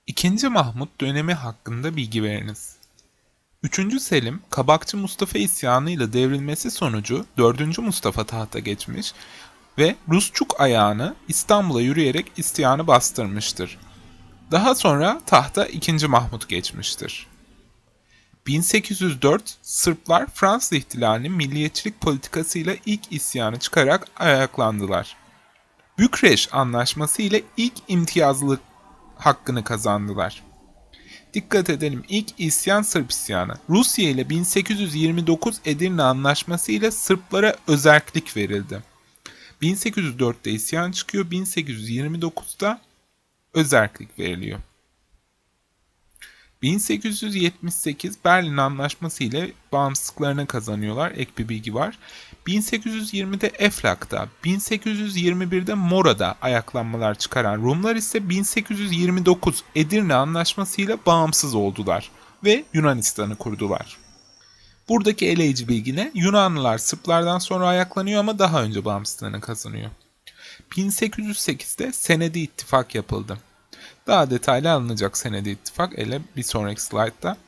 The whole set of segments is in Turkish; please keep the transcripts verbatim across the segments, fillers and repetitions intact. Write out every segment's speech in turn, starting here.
İkinci Mahmut dönemi hakkında bilgi veriniz. Üçüncü Selim, Kabakçı Mustafa isyanıyla devrilmesi sonucu dördüncü Mustafa tahta geçmiş ve Rusçuk ayağını İstanbul'a yürüyerek isyanı bastırmıştır. Daha sonra tahta ikinci Mahmut geçmiştir. bin sekiz yüz dört Sırplar Fransız ihtilalinin milliyetçilik politikasıyla ilk isyanı çıkarak ayaklandılar. Bükreş Anlaşması ile ilk imtiyazlılık hakkını kazandılar. Dikkat edelim, ilk isyan Sırp isyanı. Rusya ile bin sekiz yüz yirmi dokuz Edirne Anlaşması ile Sırplara özerklik verildi. bin sekiz yüz dörtte isyan çıkıyor, bin sekiz yüz yirmi dokuzda özerklik veriliyor. bin sekiz yüz yetmiş sekiz Berlin Anlaşması ile bağımsızlıklarını kazanıyorlar. Ek bir bilgi var. bin sekiz yüz yirmide Eflak'ta, bin sekiz yüz yirmi birde Mora'da ayaklanmalar çıkaran Rumlar ise bin sekiz yüz yirmi dokuz Edirne Anlaşması ile bağımsız oldular ve Yunanistan'ı kurdular. Buradaki eleyici bilgi ne? Yunanlılar Sırplardan sonra ayaklanıyor ama daha önce bağımsızlığını kazanıyor. bin sekiz yüz sekizde Senedi İttifak yapıldı. Daha detaylı alınacak Senedi İttifak ele bir sonraki slaytta.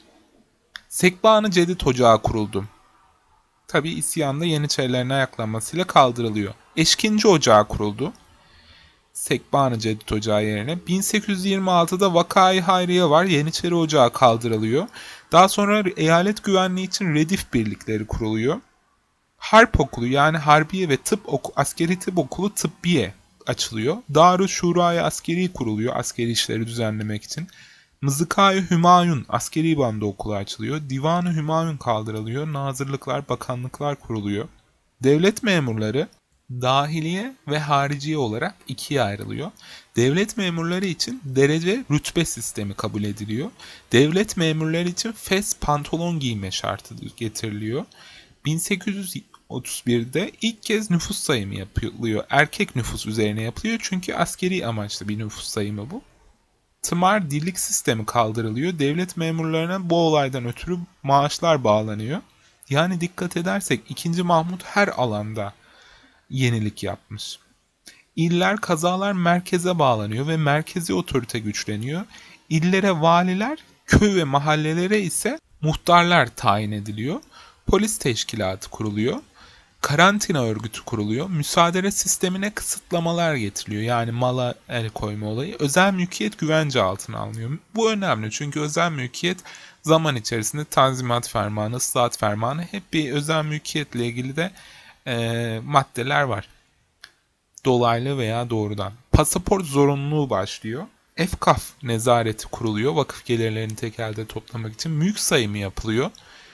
Sekbanı Cedid Ocağı kuruldu. Tabi isyanda Yeniçerilerin ayaklanmasıyla kaldırılıyor. Eşkinci Ocağı kuruldu. Sekbanı Cedid Ocağı yerine. bin sekiz yüz yirmi altıda Vakai Hayriye var. Yeniçeri Ocağı kaldırılıyor. Daha sonra eyalet güvenliği için Redif birlikleri kuruluyor. Harp Okulu yani Harbiye ve Tıp Oku, Askeri Tıp Okulu Tıbbiye açılıyor. Darüşşura'ya askeri kuruluyor askeri işleri düzenlemek için. Mızıkayı Hümayun askeri bando okulu açılıyor. Divanı Hümayun kaldırılıyor. Nazırlıklar, bakanlıklar kuruluyor. Devlet memurları dahiliye ve hariciye olarak ikiye ayrılıyor. Devlet memurları için derece rütbe sistemi kabul ediliyor. Devlet memurları için fes pantolon giyme şartı getiriliyor. bin sekiz yüz otuz birde ilk kez nüfus sayımı yapılıyor. Erkek nüfus üzerine yapılıyor çünkü askeri amaçlı bir nüfus sayımı bu. Tımar dillik sistemi kaldırılıyor. Devlet memurlarına bu olaydan ötürü maaşlar bağlanıyor. Yani dikkat edersek ikinci Mahmut her alanda yenilik yapmış. İller, kazalar merkeze bağlanıyor ve merkezi otorite güçleniyor. İllere valiler, köy ve mahallelere ise muhtarlar tayin ediliyor. Polis teşkilatı kuruluyor. Karantina örgütü kuruluyor. Müsaade sistemine kısıtlamalar getiriliyor. Yani mala el koyma olayı. Özel mülkiyet güvence altına alınıyor. Bu önemli çünkü özel mülkiyet zaman içerisinde Tanzimat Fermanı, Islahat Fermanı hep bir özel mülkiyetle ilgili de e, maddeler var. Dolaylı veya doğrudan. Pasaport zorunluluğu başlıyor. Efkaf nezareti kuruluyor. Vakıf gelirlerini tek elde toplamak için mülk sayımı yapılıyor.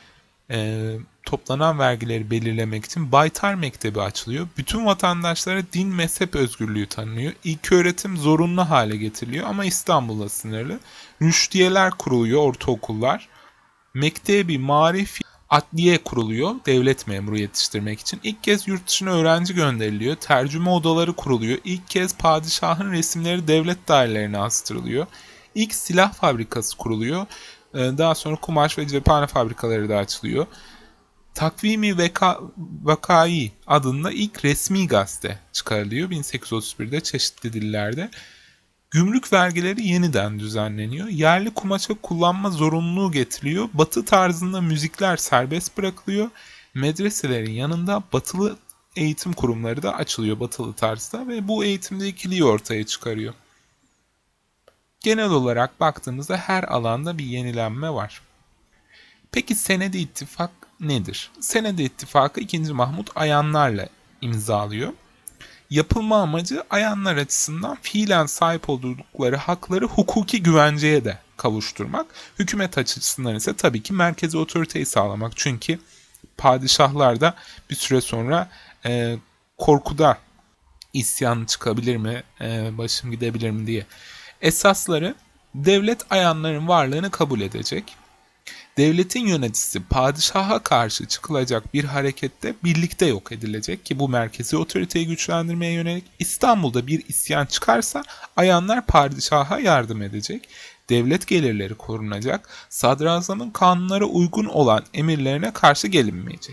E, toplanan vergileri belirlemek için Baytar Mektebi açılıyor. Bütün vatandaşlara din mezhep özgürlüğü tanınıyor. İlköğretim zorunlu hale getiriliyor ama İstanbul'da sınırlı. Rüştiyeler kuruluyor, ortaokullar. Mektebi, marif, adliye kuruluyor devlet memuru yetiştirmek için. İlk kez yurt dışına öğrenci gönderiliyor. Tercüme odaları kuruluyor. İlk kez padişahın resimleri devlet dairelerine astırılıyor. İlk silah fabrikası kuruluyor. Daha sonra kumaş ve cephane fabrikaları da açılıyor. Takvimi Veka, Vakai adında ilk resmi gazete çıkarılıyor bin sekiz yüz otuz birde çeşitli dillerde. Gümrük vergileri yeniden düzenleniyor. Yerli kumaşa kullanma zorunluluğu getiriliyor. Batı tarzında müzikler serbest bırakılıyor. Medreselerin yanında batılı eğitim kurumları da açılıyor batılı tarzda ve bu eğitimde ikiliği ortaya çıkarıyor. Genel olarak baktığımızda her alanda bir yenilenme var. Peki Senedi İttifak nedir? Senedi İttifakı ikinci Mahmut ayanlarla imzalıyor. Yapılma amacı ayanlar açısından fiilen sahip oldukları hakları hukuki güvenceye de kavuşturmak. Hükümet açısından ise tabii ki merkezi otoriteyi sağlamak. Çünkü padişahlar da bir süre sonra e, korkuda isyan çıkabilir mi, e, başım gidebilir mi diye. Esasları devlet ayanların varlığını kabul edecek. Devletin yöneticisi padişaha karşı çıkılacak bir harekette birlikte yok edilecek ki bu merkezi otoriteyi güçlendirmeye yönelik. İstanbul'da bir isyan çıkarsa ayanlar padişaha yardım edecek. Devlet gelirleri korunacak. Sadrazamın kanunlara uygun olan emirlerine karşı gelinmeyecek.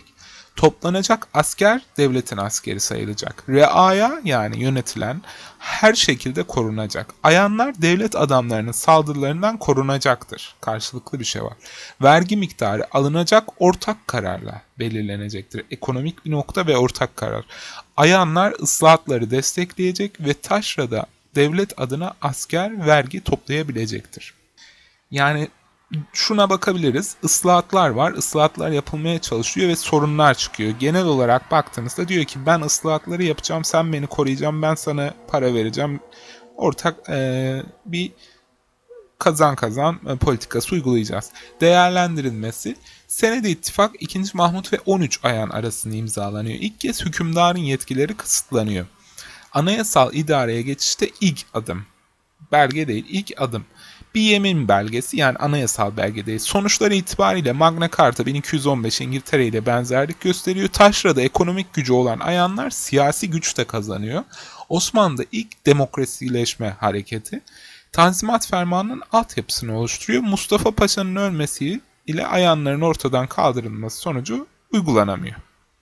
Toplanacak asker devletin askeri sayılacak. Reaya yani yönetilen her şekilde korunacak. Ayanlar devlet adamlarının saldırılarından korunacaktır. Karşılıklı bir şey var. Vergi miktarı alınacak ortak kararla belirlenecektir. Ekonomik bir nokta ve ortak karar. Ayanlar ıslahatları destekleyecek ve taşrada devlet adına asker vergi toplayabilecektir. Yani şuna bakabiliriz. Islahatlar var. Islahatlar yapılmaya çalışıyor ve sorunlar çıkıyor. Genel olarak baktığınızda diyor ki ben ıslahatları yapacağım, sen beni koruyacaksın, ben sana para vereceğim. Ortak e, bir kazan kazan e, politikası uygulayacağız. Değerlendirilmesi. Senede ittifak ikinci. Mahmut ve on üç ayan arasında imzalanıyor. İlk kez hükümdarın yetkileri kısıtlanıyor. Anayasal idareye geçişte ilk adım. Belge değil, ilk adım. Bir yemin belgesi yani anayasal belge değil. Sonuçları itibariyle Magna Carta bin iki yüz on beş İngiltere ile benzerlik gösteriyor. Taşrada ekonomik gücü olan ayanlar siyasi güç de kazanıyor. Osmanlı'da ilk demokrasileşme hareketi Tanzimat Fermanı'nın altyapısını oluşturuyor. Mustafa Paşa'nın ölmesi ile ayanların ortadan kaldırılması sonucu uygulanamıyor.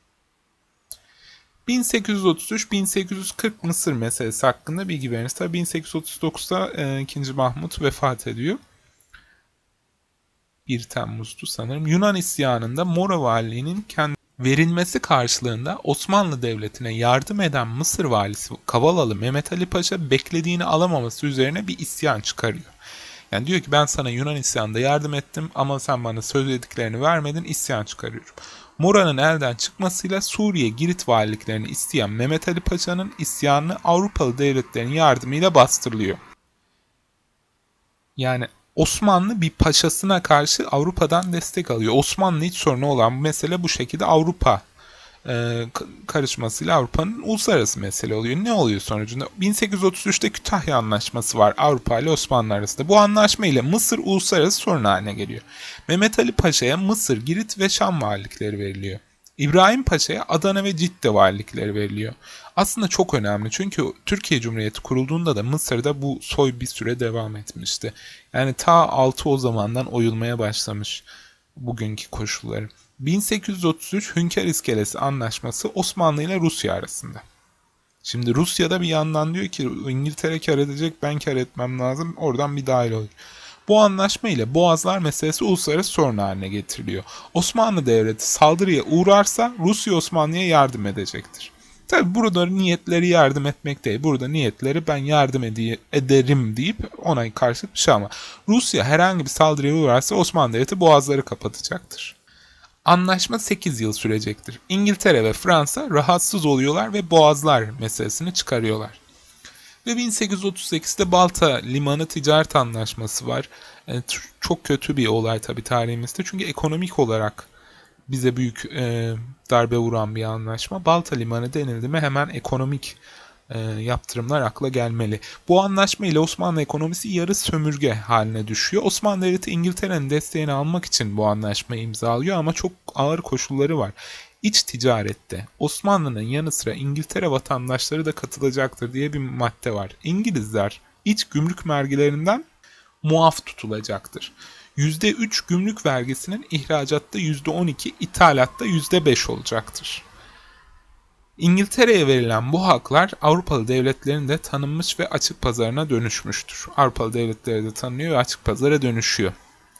bin sekiz yüz otuz üç bin sekiz yüz kırk Mısır meselesi hakkında bilgi veriniz. Tabi bin sekiz yüz otuz dokuzda e, ikinci. Mahmut vefat ediyor. bir Temmuz'du sanırım. Yunan isyanında Mora valiliğinin kendi verilmesi karşılığında Osmanlı Devleti'ne yardım eden Mısır valisi Kavalalı Mehmet Ali Paşa beklediğini alamaması üzerine bir isyan çıkarıyor. Yani diyor ki ben sana Yunan isyanında yardım ettim ama sen bana söylediklerini vermedin, isyan çıkarıyorum. Mora'nın elden çıkmasıyla Suriye Girit valiliklerini isteyen Mehmet Ali Paşa'nın isyanını Avrupalı devletlerin yardımıyla bastırılıyor. Yani Osmanlı bir paşasına karşı Avrupa'dan destek alıyor. Osmanlı hiç sorunu olan bu mesele bu şekilde Avrupa e, karışmasıyla Avrupa'nın uluslararası mesele oluyor. Ne oluyor sonucunda? bin sekiz yüz otuz üçte Kütahya Anlaşması var Avrupa ile Osmanlı arasında. Bu anlaşma ile Mısır uluslararası sorun haline geliyor. Mehmet Ali Paşa'ya Mısır, Girit ve Şam valilikleri veriliyor. İbrahim Paşa'ya Adana ve Cidde valilikleri veriliyor. Aslında çok önemli çünkü Türkiye Cumhuriyeti kurulduğunda da Mısır'da bu soy bir süre devam etmişti. Yani ta altı o zamandan oyulmaya başlamış bugünkü koşulları. bin sekiz yüz otuz üç Hünkar İskelesi Anlaşması Osmanlı ile Rusya arasında. Şimdi Rusya'da bir yandan diyor ki İngiltere kar edecek, ben kar etmem lazım, oradan bir dahil oluyor. Bu anlaşma ile Boğazlar meselesi uluslararası sorun haline getiriliyor. Osmanlı Devleti saldırıya uğrarsa Rusya Osmanlı'ya yardım edecektir. Tabi burada niyetleri yardım etmek değil. Burada niyetleri ben yardım ede- ederim deyip ona karşı bir şey ama Rusya herhangi bir saldırıya uğrarsa Osmanlı Devleti boğazları kapatacaktır. Anlaşma sekiz yıl sürecektir. İngiltere ve Fransa rahatsız oluyorlar ve boğazlar meselesini çıkarıyorlar. Ve bin sekiz yüz otuz sekizde Balta Limanı Ticaret Anlaşması var. Yani çok kötü bir olay tabii tarihimizde. Çünkü ekonomik olarak bize büyük e, darbe vuran bir anlaşma. Balta Limanı denildi mi hemen ekonomik e, yaptırımlar akla gelmeli. Bu anlaşma ile Osmanlı ekonomisi yarı sömürge haline düşüyor. Osmanlı Devleti İngiltere'nin desteğini almak için bu anlaşmayı imzalıyor ama çok ağır koşulları var. İç ticarette Osmanlı'nın yanı sıra İngiltere vatandaşları da katılacaktır diye bir madde var. İngilizler iç gümrük vergilerinden muaf tutulacaktır. yüzde üç gümrük vergisinin ihracatta yüzde on iki, ithalatta yüzde beş olacaktır. İngiltere'ye verilen bu haklar Avrupalı devletlerin de tanınmış ve açık pazarına dönüşmüştür. Avrupalı devletleri de tanınıyor ve açık pazara dönüşüyor.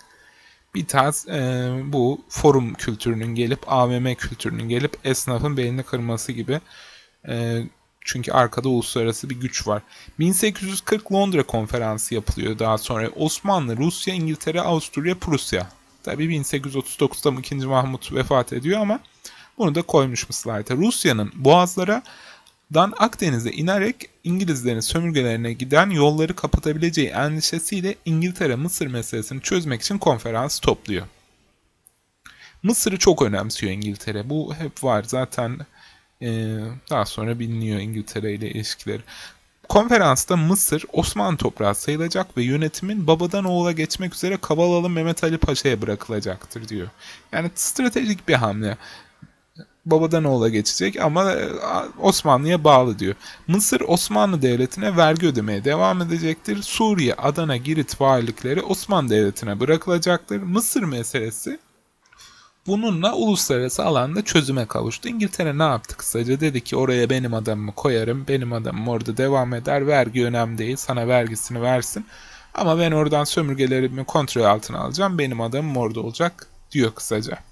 Bir tarz e, bu forum kültürünün gelip A V M kültürünün gelip esnafın belini kırması gibi. E, çünkü arkada uluslararası bir güç var. bin sekiz yüz kırk Londra Konferansı yapılıyor daha sonra. Osmanlı, Rusya, İngiltere, Avusturya, Prusya. Tabii bin sekiz yüz otuz dokuzda ikinci. Mahmut vefat ediyor ama bunu da koymuş slayta. Rusya'nın boğazlara Dan Akdeniz'e inerek İngilizlerin sömürgelerine giden yolları kapatabileceği endişesiyle İngiltere Mısır meselesini çözmek için konferans topluyor. Mısır'ı çok önemsiyor İngiltere. Bu hep var zaten e, daha sonra biliniyor İngiltere ile ilişkileri. Konferansta Mısır Osmanlı toprağı sayılacak ve yönetimin babadan oğula geçmek üzere Kavalalı Mehmet Ali Paşa'ya bırakılacaktır diyor. Yani stratejik bir hamle. Babadan oğula geçecek ama Osmanlı'ya bağlı diyor. Mısır Osmanlı Devleti'ne vergi ödemeye devam edecektir. Suriye, Adana, Girit valilikleri Osmanlı Devleti'ne bırakılacaktır. Mısır meselesi bununla uluslararası alanda çözüme kavuştu. İngiltere ne yaptı kısaca? Dedi ki oraya benim adamımı koyarım. Benim adamım orada devam eder. Vergi önemli değil. Sana vergisini versin. Ama ben oradan sömürgelerimi kontrol altına alacağım. Benim adamım orada olacak diyor kısaca.